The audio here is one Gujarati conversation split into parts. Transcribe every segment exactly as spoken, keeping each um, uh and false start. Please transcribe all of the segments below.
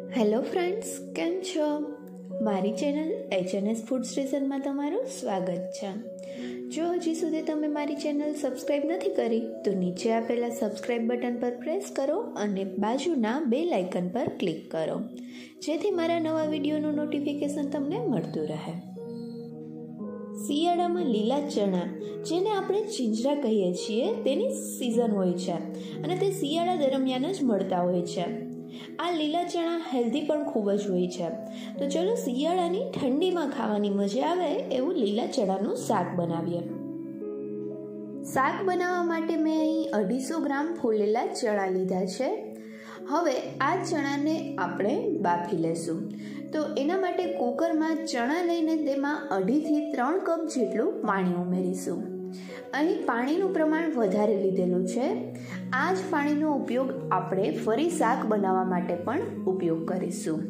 હેલો ફ્રેન્ડ્સ, કેમ છો? મારી channel H N S food સ્ટેશનમાં તમારું સ્વાગત છે. જો હજી સુધી તમે મારી ચેનલ સબસ્ક્રાઈબ નથી કરી તો નીચે આપેલા સબસ્ક્રાઈબ બટન પર પ્રેસ કરો અને બાજુના બેલ આઇકન પર ક્લિક કરો, જેથી મારા નવા વિડીયોનું નોટિફિકેશન તમને મળતું રહે. શિયાળામાં લીલા ચણા, જેને આપણે ચીંજરા કહીએ છીએ, તેની સિઝન હોય છે અને તે શિયાળા દરમિયાન જ મળતા હોય છે. આ લીલા ચણા હેલ્ધી પણ ખૂબ જ હોય છે. તો ચલો શિયાળાની ઠંડીમાં ખાવાની મજા આવે એવું લીલા ચણાનું શાક બનાવીએ. શાક બનાવવા માટે મેં અહીં અઢીસો ગ્રામ ફોલેલા ચણા લીધા છે. હવે આ ચણાને આપણે બાફી લેશું. તો એના માટે કુકરમાં ચણા લઈને તેમાં અઢીથી ત્રણ કપ જેટલું પાણી ઉમેરીશું. અહીં પાણીનું પ્રમાણ વધારે લીધેલું છે. આ જ પાણીનો ઉપયોગ આપણે ફરી શાક બનાવવા માટે પણ ઉપયોગ કરીશું.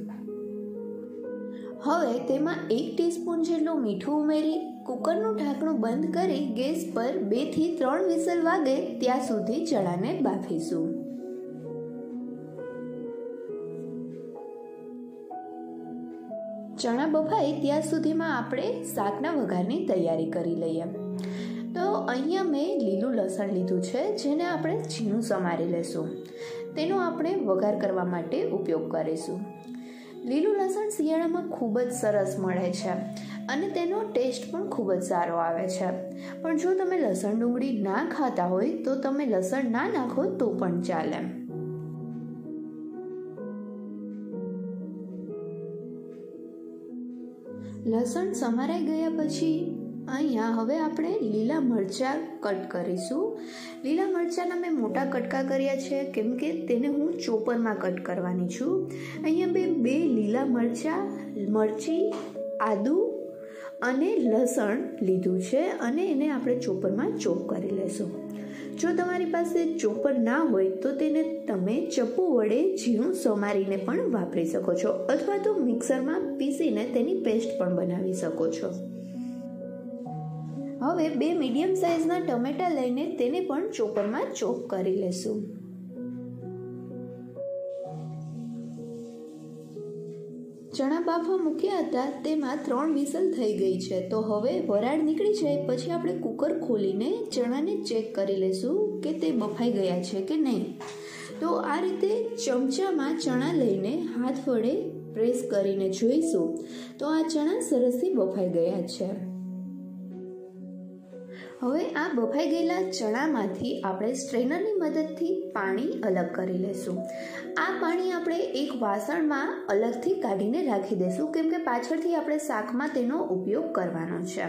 હવે તેમાં એક ટીસ્પૂન જેટલું મીઠું ઉમેરી કુકરનું ઢાંકણું બંધ કરી ગેસ પર બે થી ત્રણ વિસલ વાગે ત્યાં સુધી ચણાને બાફીશું. ચણા બફાય ત્યાં સુધીમાં આપણે શાકના વઘારની તૈયારી કરી લઈએ. તો અહીંયા મેં લીલું લસણ લીધું છે, જેને આપણે ઝીણું સમારી લેશું. તેનો આપણે વઘાર કરવા માટે ઉપયોગ કરીશું. લીલું લસણ શિયાળામાં ખૂબ જ સરસ મળે છે અને તેનો ટેસ્ટ પણ ખૂબ જ સારો આવે છે. પણ જો તમે લસણ ડુંગળી ના ખાતા હોય તો તમે લસણ ના નાખો તો પણ ચાલે. લસણ સમારાઈ ગયા પછી અહીંયા હવે આપણે લીલા મરચાં કટ કરીશું. લીલા મરચાંના મેં મોટા કટકા કર્યા છે, કેમ કે તેને હું ચોપરમાં કટ કરવાની છું. અહીંયા મેં બે લીલા મરચાં, મરચી, આદુ અને લસણ લીધું છે અને એને આપણે ચોપરમાં ચોપ કરી લેશું. જો તમારી પાસે ચોપર ના હોય તો તેને તમે ચપ્પુ વડે ઝીણું સમારીને પણ વાપરી શકો છો, અથવા તો મિક્સરમાં પીસીને તેની પેસ્ટ પણ બનાવી શકો છો. હવે બે મીડિયમ સાઇઝના ટમેટા લઈને તેને પણ ચોપરમાં ચોપ કરી લેશું. ચણા બાફવા મૂક્યા હતા તેમાં ત્રણ વિસલ થઈ ગઈ છે. તો હવે વરાળ નીકળી જાય પછી આપણે કુકર ખોલીને ચણાને ચેક કરી લેશું કે તે બફાઈ ગયા છે કે નહીં. તો આ રીતે ચમચામાં ચણા લઈને હાથ વડે પ્રેસ કરીને જોઈશું તો આ ચણા સરસથી બફાઈ ગયા છે. હવે આ બફાઈ ગયેલા ચણામાંથી આપણે સ્ટ્રેનરની મદદથી પાણી અલગ કરી લેશું. આ પાણી આપણે એક વાસણમાં અલગથી કાઢીને રાખી દઈશું, કેમ કે પાછળથી આપણે શાકમાં તેનો ઉપયોગ કરવાનો છે.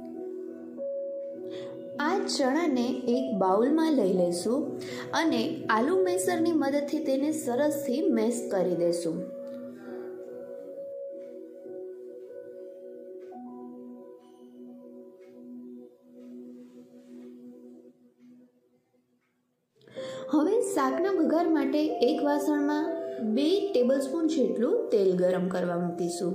આ ચણાને એક બાઉલમાં લઈ લઈશું અને આલુ મેસરની મદદથી તેને સરસથી મેશ કરી દઈશું. હવે શાકના વઘાર માટે એક વાસણમાં બે ટેબલસ્પૂન જેટલું તેલ ગરમ કરવા મૂકીશું.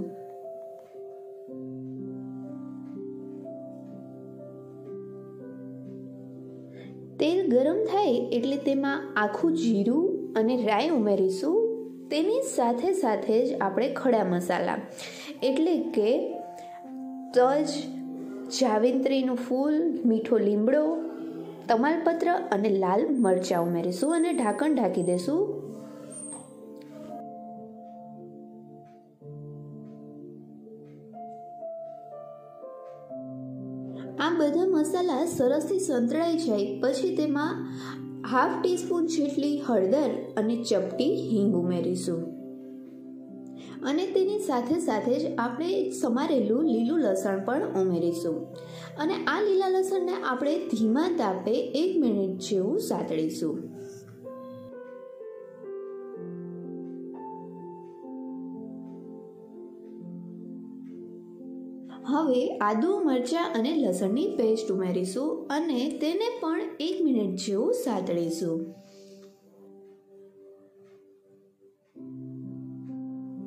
તેલ ગરમ થાય એટલે તેમાં આખું જીરું અને રાઈ ઉમેરીશું. તેની સાથે સાથે જ આપણે ખડા મસાલા એટલે કે તજ, જાવિત્રીનું ફૂલ, મીઠો લીમડો, તમાલપત્ર અને લાલ મરચાં ઉમેરીશું અને ઢાંકણ ઢાંકી દઈશું. આ બધા મસાલા સરસથી સંતળાઈ જાય પછી તેમાં હાફ ટીસ્પૂન જેટલી હળદર અને ચપટી હિંગ ઉમેરીશું અને તેની સાથે સાથે જ આપણે સમારેલું લીલું લસણ પણ ઉમેરીશું અને આ લીલા લસણને આપણે ધીમા તાપે એક મિનિટ જેવું સાતળીશું. હવે આદુ, મરચાં અને લસણની પેસ્ટ ઉમેરીશું અને તેને પણ એક મિનિટ જેવું સાતળીશું.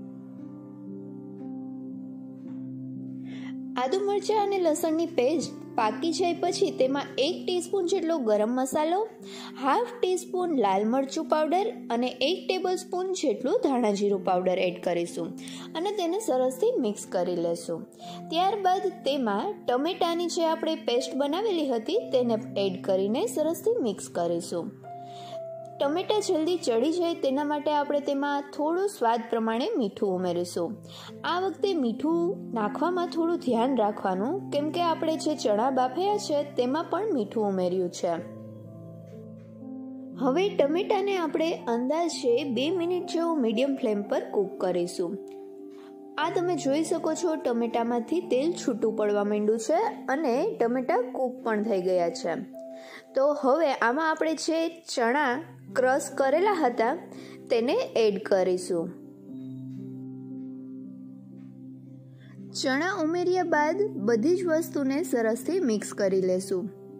આદુ, મરચાં અને લસણની પેસ્ટ પાકી જાય પછી તેમાં એક ટીસ્પૂન જેટલો ગરમ મસાલો, હાફ ટીસ્પૂન લાલ મરચું પાવડર અને એક ટેબલ સ્પૂન જેટલું ધાણા જીરું પાવડર એડ કરીશું અને તેને સરસથી મિક્સ કરી લેશું. ત્યારબાદ તેમાં ટમેટાની જે આપણે પેસ્ટ બનાવેલી હતી તેને એડ કરીને સરસથી મિક્સ કરીશું. ટમેટા જલ્દી ચડી જાય તેના માટે આપણે તેમાં થોડું સ્વાદ પ્રમાણે મીઠું ઉમેરીશું. આ વખતે મીઠું નાખવામાં થોડું ધ્યાન રાખવાનું, કેમ કે આપણે જે ચણા બાફ્યા છે તેમાં પણ મીઠું ઉમેર્યું છે. હવે ટમેટાને આપણે અંદાજે બે મિનિટ જેવું મીડિયમ ફ્લેમ પર કૂક કરીશું. આ તમે જોઈ શકો છો, ટમેટામાંથી તેલ છૂટું પડવા માંડ્યું છે અને ટમેટા કૂક પણ થઈ ગયા છે. તો હવે આમાં આપણે જે ચણા ક્રશ કરેલા હતા તેને એડ કરીશું. ચણા ઉમેર્યા બાદ બધી જ વસ્તુને સરસથી મિક્સ કરી લેશું.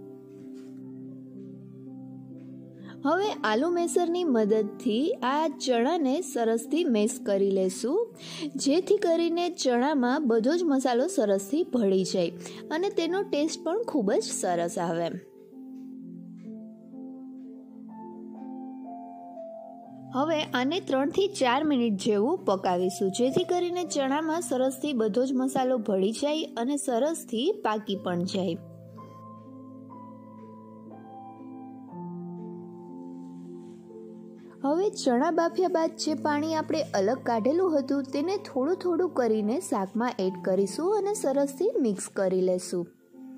હવે આલુ મેસરની મદદથી આ ચણાને સરસથી મેશ કરી લેશું, જેથી કરીને ચણામાં બધો જ મસાલો સરસથી ભળી જાય અને તેનો ટેસ્ટ પણ ખૂબ જ સરસ આવે. હવે આને ત્રણથી ચાર મિનિટ જેવું પકાવીશું, જેથી કરીને ચણામાં સરસથી બધો જ મસાલો ભળી જાય અને સરસથી પાકી પણ જાય. હવે ચણા બાફ્યા બાદ જે પાણી આપણે અલગ કાઢેલું હતું તેને થોડું થોડું કરીને શાકમાં એડ કરીશું અને સરસથી મિક્સ કરી લેશું.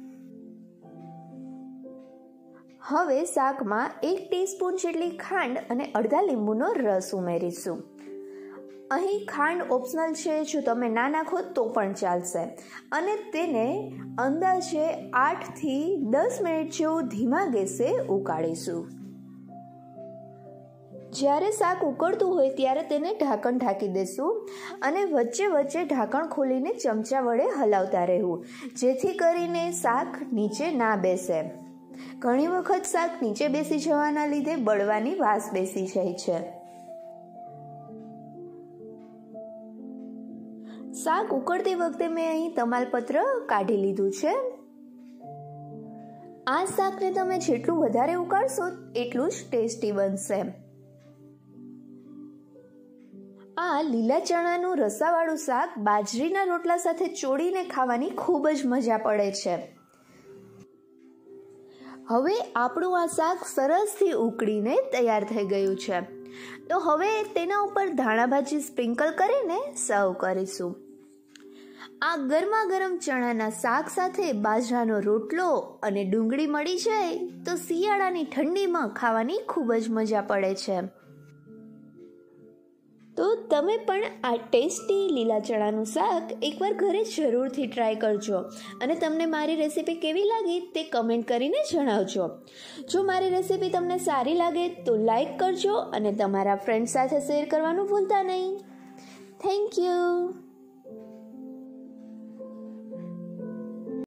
હવે શાકમાં એક ટીસ્પૂન જેટલી ખાંડ અને અડધા લીંબુનો રસ ઉમેરીશું. અહીં ખાંડ ઓપ્શનલ છે, જો તમે ના નાખો તો પણ ચાલશે. અને તેને અંદાજે આઠથી દસ મિનિટ જેવું ધીમા ગેસે ઉકાળીશું. જ્યારે શાક ઉકળતું હોય ત્યારે તેને ઢાંકણ ઢાંકી દેશું અને વચ્ચે વચ્ચે ઢાંકણ ખોલીને ચમચા વડે હલાવતા રહેવું, જેથી કરીને શાક નીચે ના બેસે. ઘણી વખત શાક નીચે બેસી જવાના લીધે બળવાની વાસ બેસી જાય છે. શાક ઉકળતી વખતે મેં અહીં તમાલપત્ર કાઢી લીધું છે. આ શાકને તમે જેટલું વધારે ઉકાળશો એટલું જ ટેસ્ટી બનશે. આ લીલા ચણાનું રસાવાળું શાક બાજરીના રોટલા સાથે ચોળીને ખાવાની ખૂબ જ મજા પડે છે. હવે આપણું આ શાક સરસથી ઉકળીને તૈયાર થઈ ગયું છે. તો હવે તેના ઉપર ધાણા ભાજી સ્પ્રિંકલ કરીને સર્વ કરીશું. આ ગરમા ગરમ ચણાના શાક સાથે બાજરાનો રોટલો અને ડુંગળી મળી જાય તો શિયાળાની ઠંડીમાં ખાવાની ખૂબ જ મજા પડે છે. તો તમે પણ આ ટેસ્ટી લીલા ચણાનું શાક એકવાર ઘરે જરૂરથી ટ્રાય કરજો અને તમને મારી રેસીપી કેવી લાગી તે કમેન્ટ કરીને જણાવજો. જો મારી રેસીપી તમને સારી લાગે તો લાઈક કરજો અને તમારા ફ્રેન્ડ સાથે શેર કરવાનું ભૂલતા નહીં. Thank you.